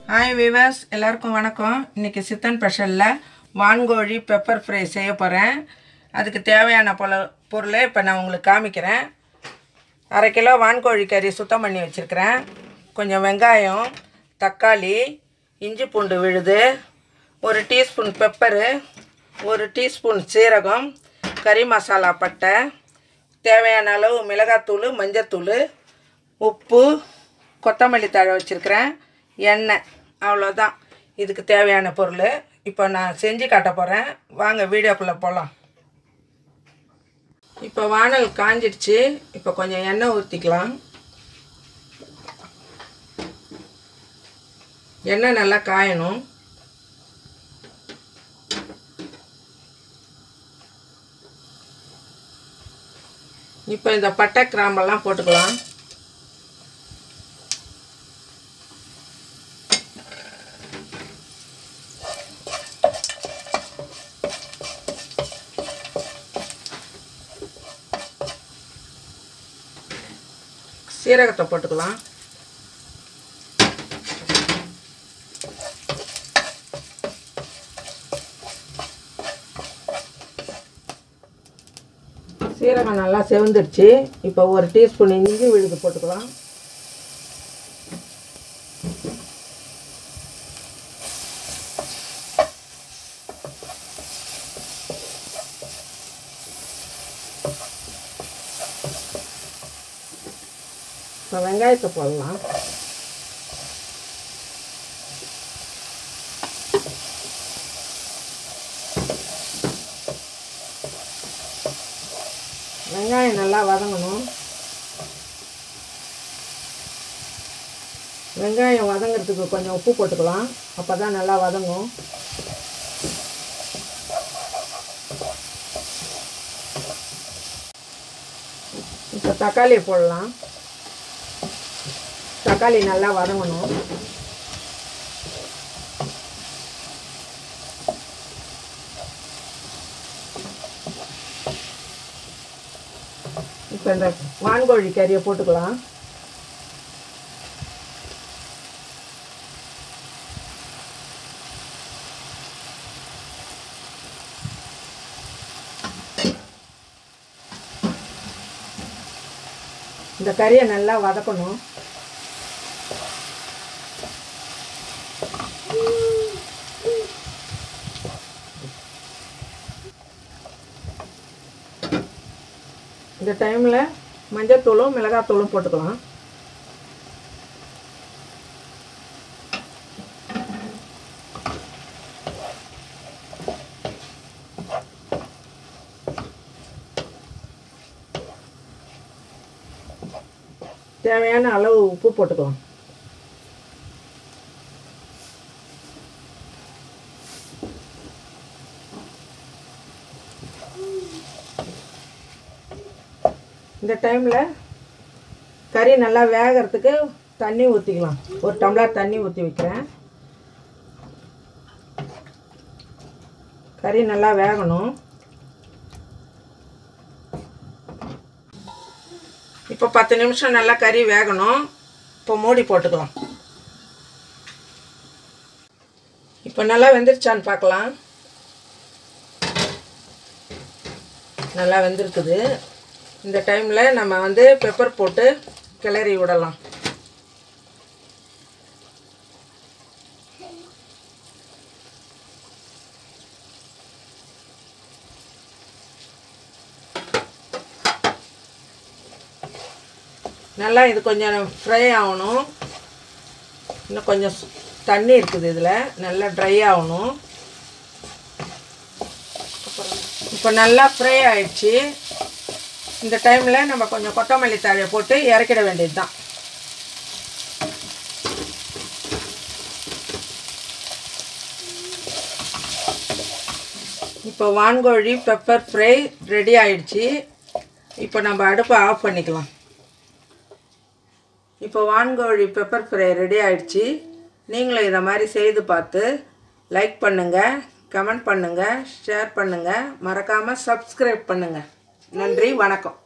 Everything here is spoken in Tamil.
ஹாய் வீவர்ஸ், எல்லாருக்கும் வணக்கம். இன்றைக்கி சிக்கன் ஸ்பெஷலில் வான்கோழி பெப்பர் ஃப்ரை செய்ய போகிறேன். அதுக்கு தேவையான பொருளை இப்போ நான் உங்களுக்கு காமிக்கிறேன். 1/2 கிலோ வான்கோழி கறி சுத்தம் பண்ணி வச்சுருக்கிறேன். கொஞ்சம் வெங்காயம், தக்காளி, இஞ்சி பூண்டு விழுது, 1 டீஸ்பூன் பெப்பரு, 1 டீஸ்பூன் சீரகம், கறி மசாலா பட்டை, தேவையான அளவு மிளகாத்தூள், மஞ்சத்தூள், உப்பு, கொத்தமல்லி தழை வச்சுருக்கிறேன், எண்ணெய். அவ்வளோதான் இதுக்கு தேவையான பொருள். இப்போ நான் செஞ்சு காட்ட போகிறேன். வாங்க வீடியோக்குள்ளே போகலாம். இப்போ வானல் காஞ்சிடுச்சு. இப்போ கொஞ்சம் எண்ணெய் ஊற்றிக்கலாம். எண்ணெய் நல்லா காயணும். இப்போ இந்த பட்டை கிராம்பெல்லாம் போட்டுக்கலாம். சீரகத்தை போட்டுக்கலாம். சீரகம் நல்லா செவந்துடுச்சு. இப்போ 1 டீஸ்பூன் இஞ்சி விழுது போட்டுக்கலாம். இப்போ வெங்காயத்தை போடலாம். வெங்காயம் நல்லா வதங்கணும். வெங்காயம் வதங்கிறதுக்கு கொஞ்சம் உப்பு போட்டுக்கலாம். அப்போ தான் நல்லா வதங்கும். இப்போ தக்காளியை போடலாம். தக்காளி நல்லா வதங்கணும். இப்போ இந்த வான்கோழி கறியை போட்டுக்கலாம். இந்த கறியை நல்லா வதக்கணும். இந்த டைமில் மஞ்சத்தூளும் மிளகாத்தூளும் போட்டுக்கலாம். தேவையான அளவு உப்பு போட்டுக்கலாம். இந்த டைமில் கறி நல்லா வேகிறதுக்கு தண்ணி ஊற்றிக்கலாம். 1 டம்ளர் தண்ணி ஊற்றி வைக்கிறேன். கறி நல்லா வேகணும். இப்போ 10 நிமிஷம் நல்லா கறி வேகணும். இப்போ மூடி போட்டுக்கலாம். இப்போ நல்லா வெந்துருச்சான்னு பார்க்கலாம். நல்லா வெந்திருக்குது. இந்த டைமில் நம்ம பெப்பர் போட்டு கிளறி விடலாம். நல்லா இது கொஞ்சம் ஃப்ரை ஆகணும். இன்னும் கொஞ்சம் தண்ணி இருக்குது இதில். நல்லா ட்ரை ஆகணும். இப்போ நல்லா ஃப்ரை ஆயிடுச்சு. இந்த டைமில் நம்ம கொஞ்சம் கொத்தமல்லி தழையை போட்டு இறக்கிட வேண்டியது தான். இப்போ வான்கோழி பெப்பர் ஃப்ரை ரெடி ஆயிடுச்சு. இப்போ நம்ம அடுப்பை ஆஃப் பண்ணிக்கலாம். இப்போ வான்கோழி பெப்பர் ஃப்ரை ரெடி ஆயிடுச்சு. நீங்களும் இதை மாதிரி செய்து பார்த்து லைக் பண்ணுங்கள், கமெண்ட் பண்ணுங்கள், ஷேர் பண்ணுங்கள், மறக்காமல் சப்ஸ்கிரைப் பண்ணுங்கள். நன்றி, வணக்கம்.